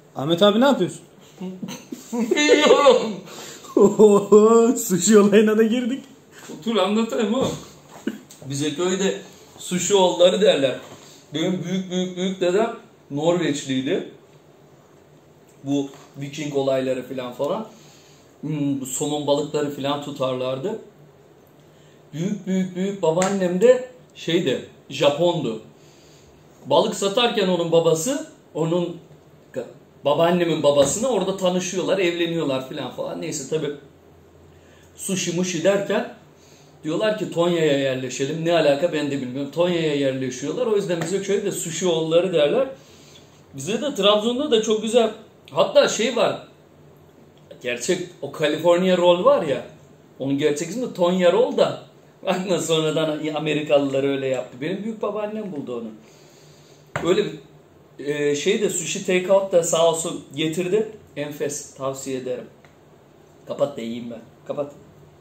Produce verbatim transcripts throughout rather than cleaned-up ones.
Ahmet abi ne yapıyorsun? Yiyorum. Oho, sushi olayına da girdik. Otur anlatayım oğlum. Bize köyde sushi oğulları derler. Benim büyük büyük büyük dedem Norveçliydi. Bu Viking olayları falan falan. Hmm, bu somon balıkları falan tutarlardı. Büyük büyük büyük babaannem de şeydi, Japondu. Balık satarken onun babası, onun babaannemin babasını orada tanışıyorlar, evleniyorlar falan falan. Neyse tabi sushi mushi derken diyorlar ki Tonya'ya yerleşelim. Ne alaka ben de bilmiyorum. Tonya'ya yerleşiyorlar. O yüzden bize köyde sushi oğulları derler. Bize de Trabzon'da da çok güzel. Hatta şey var. Gerçek o California roll var ya. Onun gerçek ismi Tonya roll da. Bakma sonradan Amerikalılar öyle yaptı. Benim büyük babaannem buldu onu. Öyle bir e, şey de sushi takeout da sağ olsun getirdi. Enfes. Tavsiye ederim. Kapat da yiyeyim ben. Kapat.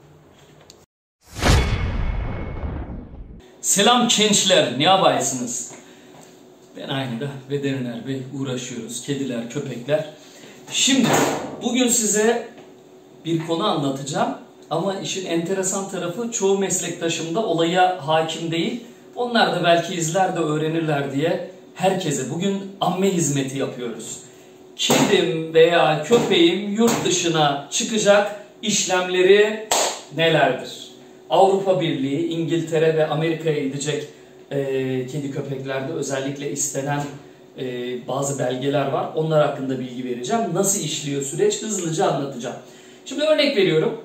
Selam gençler. Ne yapıyorsunuz? Ben aynı da veteriner bey uğraşıyoruz. Kediler, köpekler. Şimdi bugün size bir konu anlatacağım. Ama işin enteresan tarafı çoğu meslektaşım da olaya hakim değil. Onlar da belki izler de öğrenirler diye herkese bugün amme hizmeti yapıyoruz. Kedim veya köpeğim yurt dışına çıkacak işlemleri nelerdir? Avrupa Birliği, İngiltere ve Amerika'ya gidecek e, kedi köpeklerde özellikle istenen e, bazı belgeler var. Onlar hakkında bilgi vereceğim. Nasıl işliyor süreç hızlıca anlatacağım. Şimdi örnek veriyorum.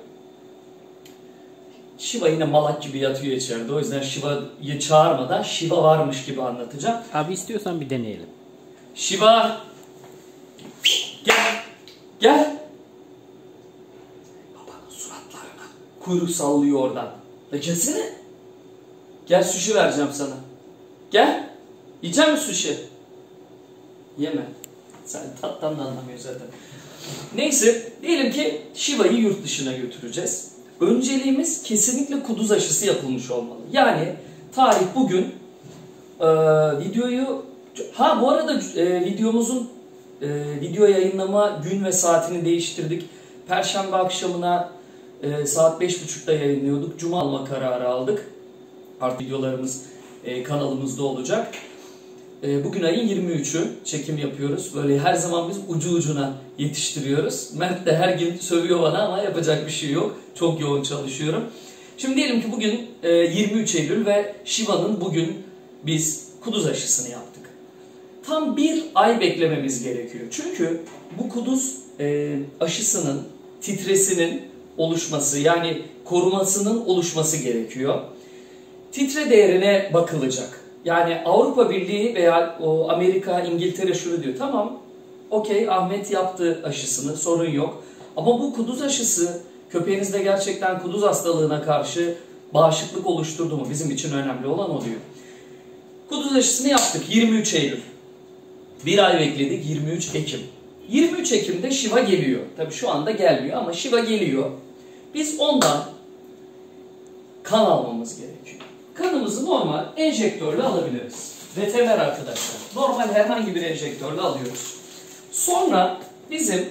Shiva yine malak gibi yatıyor içeride. O yüzden Shiva'yı çağırmadan Shiva varmış gibi anlatacağım. Abi istiyorsan bir deneyelim. Shiva gel. Gel. Babanın suratlarına kuyruk sallıyor oradan. La gelsene. Gel sushi vereceğim sana. Gel. Yiyecek misin sushi? Yeme. Sen tattan da anlamıyorsun zaten. Neyse diyelim ki Shiva'yı yurt dışına götüreceğiz. Önceliğimiz kesinlikle kuduz aşısı yapılmış olmalı. Yani tarih bugün e, videoyu ha bu arada e, videomuzun e, video yayınlama gün ve saatini değiştirdik. Perşembe akşamına e, saat beş buçukta yayınlıyorduk. Cuma alma kararı aldık. Artık videolarımız e, kanalımızda olacak. E, bugün ayın yirmi üçü çekim yapıyoruz. Böyle her zaman biz ucu ucuna yetiştiriyoruz. Mert de her gün sövüyor bana ama yapacak bir şey yok. Çok yoğun çalışıyorum. Şimdi diyelim ki bugün e, yirmi üç Eylül ve Shiva'nın bugün biz kuduz aşısını yaptık. Tam bir ay beklememiz gerekiyor. Çünkü bu kuduz e, aşısının titresinin oluşması yani korumasının oluşması gerekiyor. Titre değerine bakılacak. Yani Avrupa Birliği veya o Amerika, İngiltere şunu diyor. Tamam, okey Ahmet yaptı aşısını, sorun yok. Ama bu kuduz aşısı köpeğinizde gerçekten kuduz hastalığına karşı bağışıklık oluşturdu mu? Bizim için önemli olan o diyor. Kuduz aşısını yaptık yirmi üç Eylül. Bir ay bekledik yirmi üç Ekim. yirmi üç Ekim'de Shiva geliyor. Tabii şu anda gelmiyor ama Shiva geliyor. Biz ondan kan almamız gerekiyor. Kanımızı normal enjektörle alabiliriz. Veteriner arkadaşlar. Normal herhangi bir enjektörle alıyoruz. Sonra bizim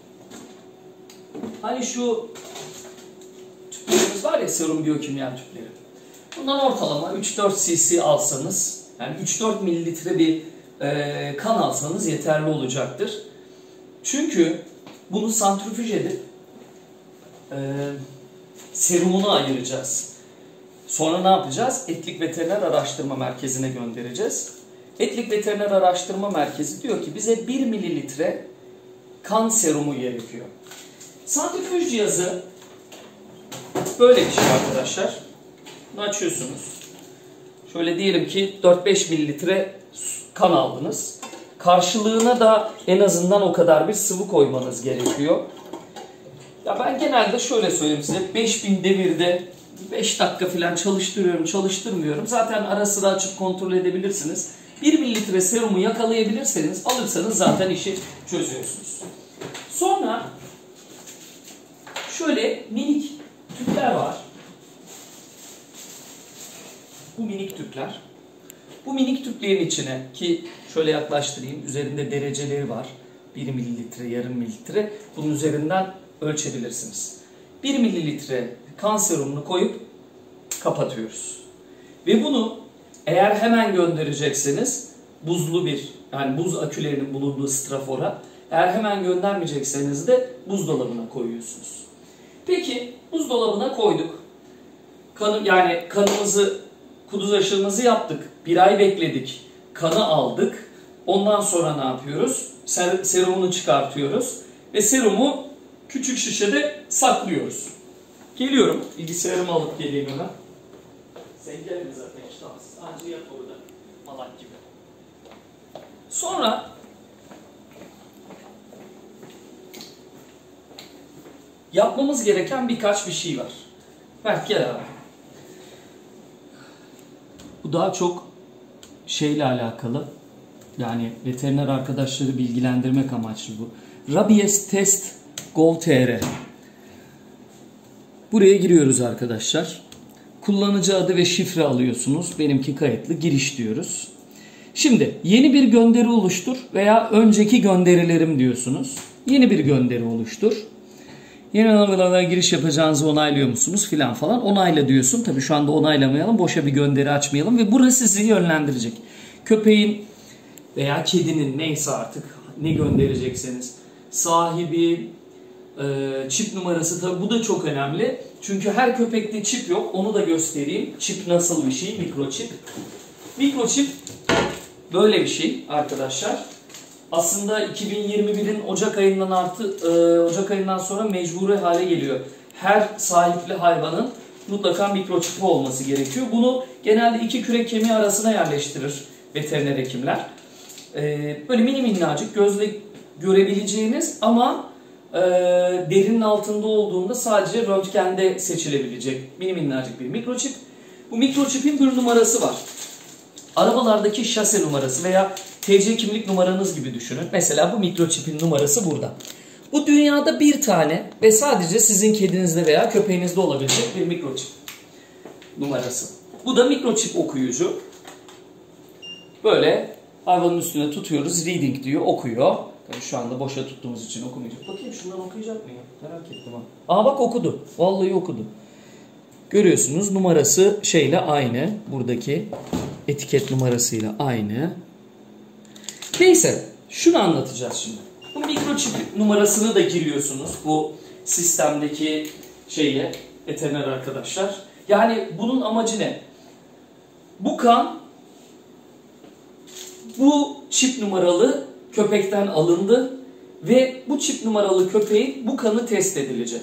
hani şu tüplerimiz var ya serum biyokimya tüpleri. Bundan ortalama üç dört cc alsanız yani üç dört mililitre bir e, kan alsanız yeterli olacaktır. Çünkü bunu santrifüj edip e, serumunu ayıracağız. Sonra ne yapacağız? Etlik Veteriner Araştırma Merkezi'ne göndereceğiz. Etlik Veteriner Araştırma Merkezi diyor ki bize bir mililitre kan serumu gerekiyor. Santrifüj cihazı böyle bir şey arkadaşlar. Bunu açıyorsunuz. Şöyle diyelim ki dört beş mililitre kan aldınız. Karşılığına da en azından o kadar bir sıvı koymanız gerekiyor. Ya ben genelde şöyle söyleyeyim size. beş bin devirde beş dakika falan çalıştırıyorum, çalıştırmıyorum. Zaten ara sıra açıp kontrol edebilirsiniz. bir mililitre serumu yakalayabilirseniz, alırsanız zaten işi çözüyorsunuz. Sonra şöyle minik tüpler var. Bu minik tüpler. Bu minik tüplerin içine ki şöyle yaklaştırayım, üzerinde dereceleri var. bir mililitre, yarım mililitre bunun üzerinden ölçebilirsiniz. bir mililitre kan serumunu koyup kapatıyoruz. Ve bunu eğer hemen gönderecekseniz buzlu bir, yani buz akülerinin bulunduğu strafora, eğer hemen göndermeyecekseniz de buzdolabına koyuyorsunuz. Peki buzdolabına koyduk. Kanı, yani kanımızı, kuduz aşımızı yaptık. Bir ay bekledik. Kanı aldık. Ondan sonra ne yapıyoruz? Ser, serumunu çıkartıyoruz. Ve serumu küçük şişede saklıyoruz. Geliyorum. Bilgisayarımı alıp geleyim hemen. Sen gelme zaten iştahsız. Anca yat orada. Malak gibi. Sonra yapmamız gereken birkaç bir şey var. Berk gel abi. Bu daha çok şeyle alakalı. Yani veteriner arkadaşları bilgilendirmek amaçlı bu. Rabies Test nokta gov nokta tr. Buraya giriyoruz arkadaşlar. Kullanıcı adı ve şifre alıyorsunuz. Benimki kayıtlı. Giriş diyoruz. Şimdi yeni bir gönderi oluştur veya önceki gönderilerim diyorsunuz. Yeni bir gönderi oluştur. Yeni alanlara giriş yapacağınızı onaylıyor musunuz filan falan. Onayla diyorsun. Tabii şu anda onaylamayalım. Boşa bir gönderi açmayalım. Ve burası sizi yönlendirecek. Köpeğin veya kedinin neyse artık ne gönderecekseniz. Sahibi, e, çip numarası, tabii bu da çok önemli. Çünkü her köpekte çip yok. Onu da göstereyim. Çip nasıl bir şey? Mikroçip. Mikroçip böyle bir şey arkadaşlar. Aslında iki bin yirmi birin Ocak ayından artı e, Ocak ayından sonra mecburi hale geliyor. Her sahipli hayvanın mutlaka mikroçipi olması gerekiyor. Bunu genelde iki kürek kemiği arasına yerleştirir veteriner hekimler. E, böyle mini minnacık gözle görebileceğiniz ama e, derinin altında olduğunda sadece röntgende seçilebilecek mini minnacık bir mikroçip. Bu mikroçipin bir numarası var. Arabalardaki şase numarası veya T C kimlik numaranız gibi düşünün. Mesela bu mikroçipin numarası burada. Bu dünyada bir tane ve sadece sizin kedinizde veya köpeğinizde olabilecek bir mikroçip numarası. Bu da mikroçip okuyucu. Böyle hayvanın üstüne tutuyoruz. Reading diyor, okuyor. Tabii şu anda boşa tuttuğumuz için okumayacak. Bakayım şundan okuyacak mı ya? Merak ettim ha. Aa bak okudu. Vallahi okudu. Görüyorsunuz numarası şeyle aynı. Buradaki etiket numarasıyla aynı. Neyse şunu anlatacağız şimdi. Bu mikroçip numarasını da giriyorsunuz bu sistemdeki şeye, veteriner arkadaşlar. Yani bunun amacı ne? Bu kan bu çip numaralı köpekten alındı ve bu çip numaralı köpeğin bu kanı test edilecek.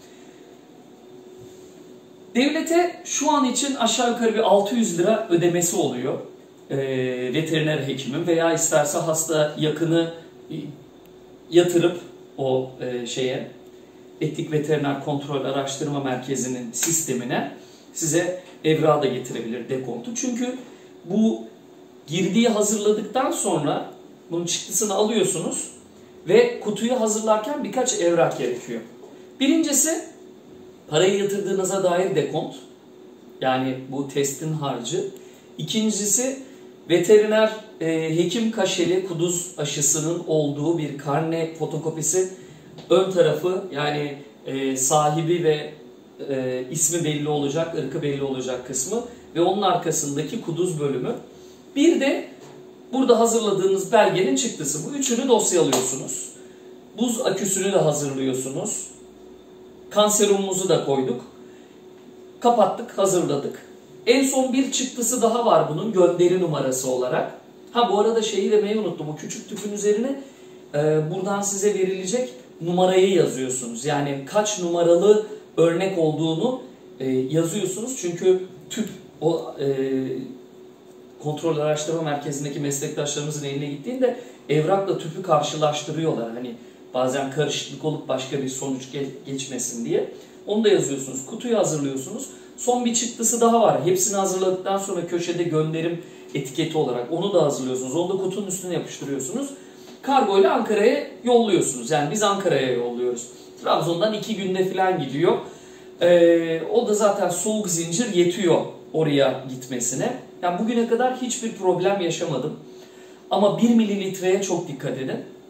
Devlete şu an için aşağı yukarı bir altı yüz lira ödemesi oluyor. E, veteriner hekimin veya isterse hasta yakını yatırıp o e, şeye Etik Veteriner Kontrol Araştırma Merkezi'nin sistemine size evrağı da getirebilir, dekontu. Çünkü bu girdiği hazırladıktan sonra bunun çıktısını alıyorsunuz ve kutuyu hazırlarken birkaç evrak gerekiyor. Birincisi parayı yatırdığınıza dair dekont. Yani bu testin harcı. İkincisi veteriner e, hekim kaşeli kuduz aşısının olduğu bir karne fotokopisi. Ön tarafı yani e, sahibi ve e, ismi belli olacak, ırkı belli olacak kısmı ve onun arkasındaki kuduz bölümü. Bir de burada hazırladığınız belgenin çıktısı. Bu üçünü dosyalıyorsunuz. Buz aküsünü de hazırlıyorsunuz. Kan serumumuzu da koyduk. Kapattık, hazırladık. En son bir çıktısı daha var bunun gönderi numarası olarak. Ha bu arada şeyi demeyi unuttum. O küçük tüpün üzerine e, buradan size verilecek numarayı yazıyorsunuz. Yani kaç numaralı örnek olduğunu e, yazıyorsunuz. Çünkü tüp o e, kontrol araştırma merkezindeki meslektaşlarımızın eline gittiğinde evrakla tüpü karşılaştırıyorlar. Hani bazen karışıklık olup başka bir sonuç geçmesin diye. Onu da yazıyorsunuz. Kutuyu hazırlıyorsunuz. Son bir çıktısı daha var. Hepsini hazırladıktan sonra köşede gönderim etiketi olarak onu da hazırlıyorsunuz. Onu da kutunun üstüne yapıştırıyorsunuz. Kargo ile Ankara'ya yolluyorsunuz. Yani biz Ankara'ya yolluyoruz. Trabzon'dan iki günde falan gidiyor. Ee, o da zaten soğuk zincir yetiyor oraya gitmesine. Yani bugüne kadar hiçbir problem yaşamadım. Ama bir mililitreye çok dikkat edin.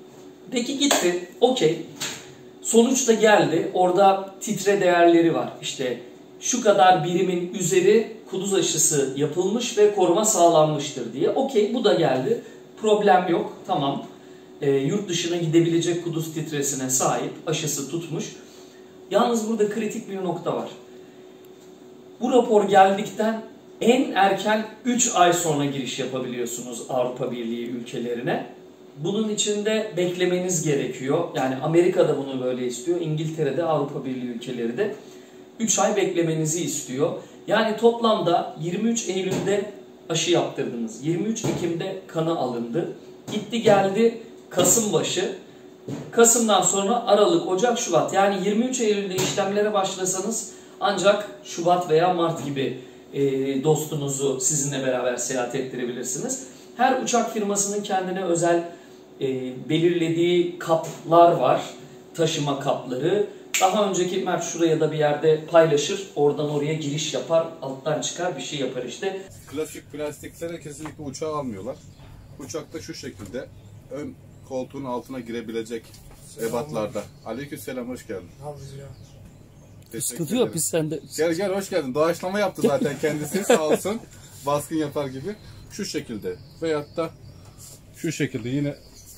Peki gitti. Okey. Sonuçta geldi. Orada titre değerleri var. İşte şu kadar birimin üzeri kuduz aşısı yapılmış ve koruma sağlanmıştır diye. Okey, bu da geldi. Problem yok. Tamam. E, yurt dışına gidebilecek kuduz titresine sahip. Aşısı tutmuş. Yalnız burada kritik bir nokta var. Bu rapor geldikten en erken üç ay sonra giriş yapabiliyorsunuz Avrupa Birliği ülkelerine. Bunun için de beklemeniz gerekiyor. Yani Amerika'da bunu böyle istiyor. İngiltere'de, Avrupa Birliği ülkeleri de üç ay beklemenizi istiyor. Yani toplamda yirmi üç Eylül'de aşı yaptırdınız. yirmi üç Ekim'de kanı alındı. Gitti geldi Kasım başı. Kasım'dan sonra Aralık, Ocak, Şubat. Yani yirmi üç Eylül'de işlemlere başlasanız ancak Şubat veya Mart gibi e, dostunuzu sizinle beraber seyahat ettirebilirsiniz. Her uçak firmasının kendine özel e, belirlediği kaplar var. Taşıma kapları. Daha önceki Mert şuraya da bir yerde paylaşır. Oradan oraya giriş yapar. Alttan çıkar bir şey yapar işte. Klasik plastiklere kesinlikle uçağa almıyorlar. Uçakta şu şekilde ön koltuğun altına girebilecek ebatlarda. Aleykümselam, hoş geldin. Sıkıntı yok biz sende. Gel gel, hoş geldin. Doğaçlama yaptı zaten kendisi, sağ olsun. Baskın yapar gibi. Şu şekilde veyahut da şu şekilde yine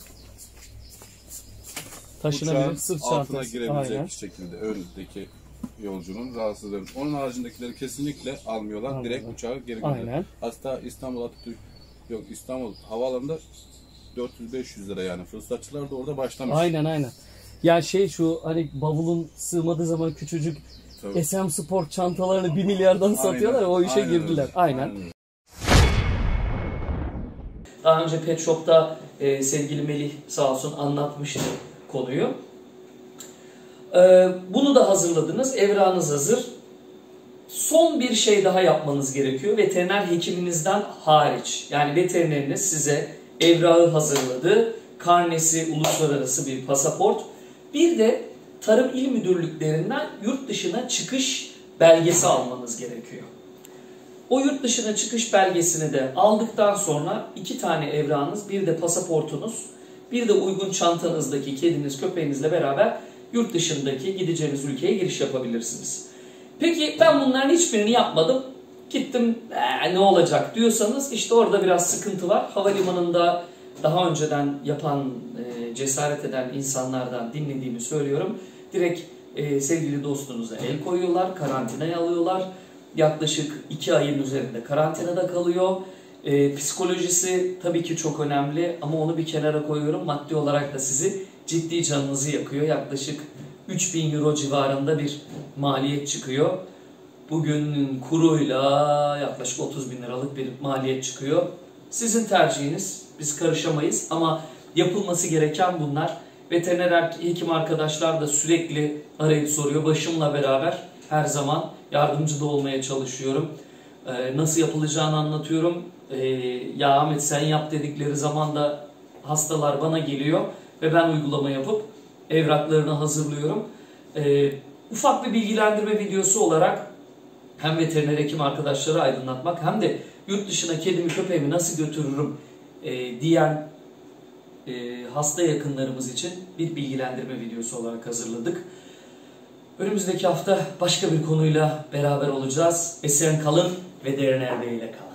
uçağın sırt altına çantası. girebilecek Aynen. şekilde öndeki yolcunun rahatsızlığı. Onun haricindekileri kesinlikle almıyorlar. Anladım. Direkt uçağa geri gönderiyorlar. Aynen. Hatta İstanbul Atatürk yok İstanbul havaalanında dört yüz beş yüz lira yani. Fırsatçılar da orada başlamış. Aynen aynen. Yani şey şu hani bavulun sığmadığı zaman küçücük Tabii. S M Sport çantalarını bir milyardan satıyorlar ya, o işe aynen girdiler. öyle. Aynen. Aynen. Daha önce Pet Shop'ta e, sevgili Melih sağ olsun anlatmıştı konuyu. E, bunu da hazırladınız. Evrağınız hazır. Son bir şey daha yapmanız gerekiyor. Veteriner hekiminizden hariç. Yani veterineriniz size evrağı hazırladı. Karnesi uluslararası bir pasaport. Bir de Tarım İl Müdürlüklerinden yurt dışına çıkış belgesi almanız gerekiyor. O yurt dışına çıkış belgesini de aldıktan sonra iki tane evrağınız, bir de pasaportunuz, bir de uygun çantanızdaki kediniz, köpeğinizle beraber yurt dışındaki gideceğiniz ülkeye giriş yapabilirsiniz. Peki ben bunların hiçbirini yapmadım, gittim ee, ne olacak diyorsanız işte orada biraz sıkıntı var. Havalimanında daha önceden yapan, e, cesaret eden insanlardan dinlediğimi söylüyorum. Direkt e, sevgili dostunuza el koyuyorlar, karantinaya alıyorlar. Yaklaşık iki ayın üzerinde karantinada kalıyor. E, psikolojisi tabii ki çok önemli ama onu bir kenara koyuyorum. Maddi olarak da sizi ciddi canınızı yakıyor. Yaklaşık üç bin euro civarında bir maliyet çıkıyor. Bugün kuruyla yaklaşık otuz bin liralık bir maliyet çıkıyor. Sizin tercihiniz, biz karışamayız ama yapılması gereken bunlar. Veteriner hekim arkadaşlar da sürekli arayıp soruyor. Başımla beraber her zaman yardımcı da olmaya çalışıyorum. Ee, nasıl yapılacağını anlatıyorum. Ee, ya Ahmet sen yap dedikleri zaman da hastalar bana geliyor ve ben uygulama yapıp evraklarını hazırlıyorum. Ee, ufak bir bilgilendirme videosu olarak hem veteriner hekim arkadaşları aydınlatmak hem de yurt dışına kedimi köpeğimi nasıl götürürüm e, diyen e, hasta yakınlarımız için bir bilgilendirme videosu olarak hazırladık. Önümüzdeki hafta başka bir konuyla beraber olacağız. Esen kalın, veteriner ile kalın.